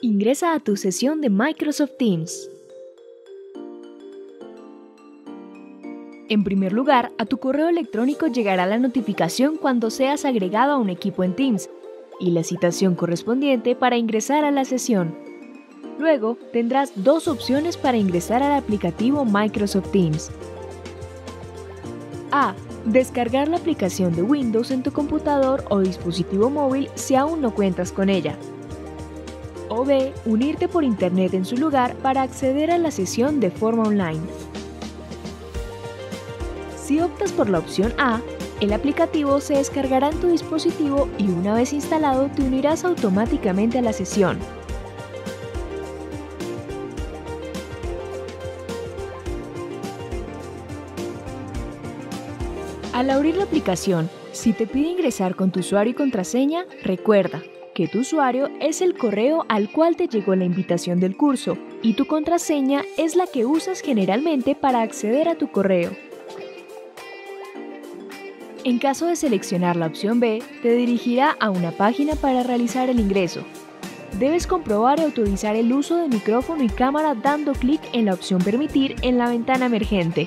Ingresa a tu sesión de Microsoft Teams. En primer lugar, a tu correo electrónico llegará la notificación cuando seas agregado a un equipo en Teams y la citación correspondiente para ingresar a la sesión. Luego, tendrás dos opciones para ingresar al aplicativo Microsoft Teams. A. Descargar la aplicación de Windows en tu computador o dispositivo móvil si aún no cuentas con ella. O B. Unirte por Internet en su lugar para acceder a la sesión de forma online. Si optas por la opción A, el aplicativo se descargará en tu dispositivo y una vez instalado te unirás automáticamente a la sesión. Al abrir la aplicación, si te pide ingresar con tu usuario y contraseña, recuerda que tu usuario es el correo al cual te llegó la invitación del curso y tu contraseña es la que usas generalmente para acceder a tu correo. En caso de seleccionar la opción B, te dirigirá a una página para realizar el ingreso. Debes comprobar y autorizar el uso de micrófono y cámara dando clic en la opción Permitir en la ventana emergente.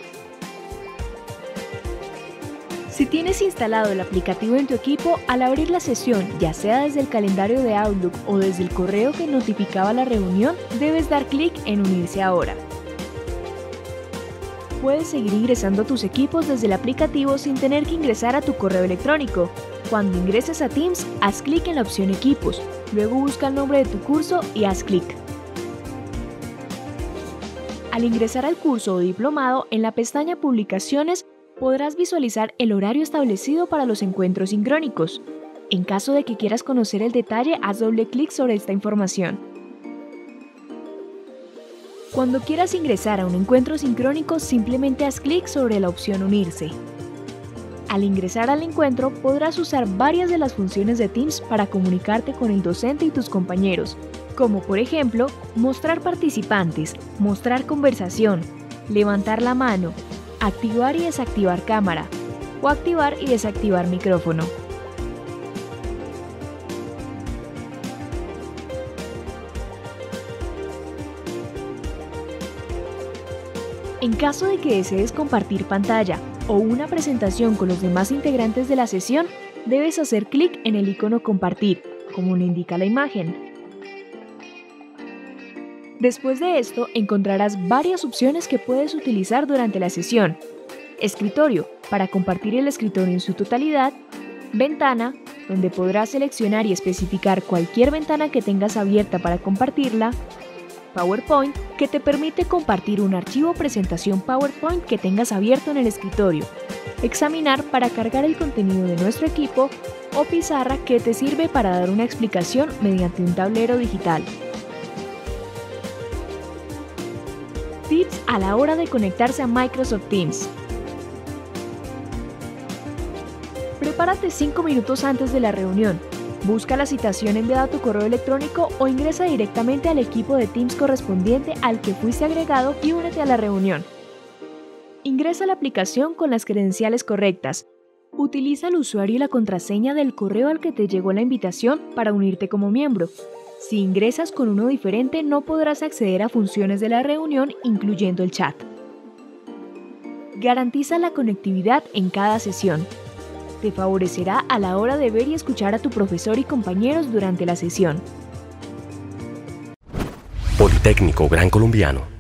Si tienes instalado el aplicativo en tu equipo, al abrir la sesión, ya sea desde el calendario de Outlook o desde el correo que notificaba la reunión, debes dar clic en Unirse ahora. Puedes seguir ingresando a tus equipos desde el aplicativo sin tener que ingresar a tu correo electrónico. Cuando ingreses a Teams, haz clic en la opción Equipos, luego busca el nombre de tu curso y haz clic. Al ingresar al curso o diplomado, en la pestaña Publicaciones, podrás visualizar el horario establecido para los encuentros sincrónicos. En caso de que quieras conocer el detalle, haz doble clic sobre esta información. Cuando quieras ingresar a un encuentro sincrónico, simplemente haz clic sobre la opción Unirse. Al ingresar al encuentro, podrás usar varias de las funciones de Teams para comunicarte con el docente y tus compañeros, como por ejemplo, mostrar participantes, mostrar conversación, levantar la mano, activar y desactivar cámara, o activar y desactivar micrófono. En caso de que desees compartir pantalla o una presentación con los demás integrantes de la sesión, debes hacer clic en el icono Compartir, como lo indica la imagen. Después de esto, encontrarás varias opciones que puedes utilizar durante la sesión. Escritorio, para compartir el escritorio en su totalidad. Ventana, donde podrás seleccionar y especificar cualquier ventana que tengas abierta para compartirla. PowerPoint, que te permite compartir un archivo o presentación PowerPoint que tengas abierto en el escritorio. Examinar, para cargar el contenido de nuestro equipo. O pizarra, que te sirve para dar una explicación mediante un tablero digital. Tips a la hora de conectarse a Microsoft Teams. Prepárate 5 minutos antes de la reunión. Busca la citación enviada a tu correo electrónico o ingresa directamente al equipo de Teams correspondiente al que fuiste agregado y únete a la reunión. Ingresa a la aplicación con las credenciales correctas. Utiliza el usuario y la contraseña del correo al que te llegó la invitación para unirte como miembro. Si ingresas con uno diferente, no podrás acceder a funciones de la reunión, incluyendo el chat. Garantiza la conectividad en cada sesión. Te favorecerá a la hora de ver y escuchar a tu profesor y compañeros durante la sesión. Politécnico Gran Colombiano.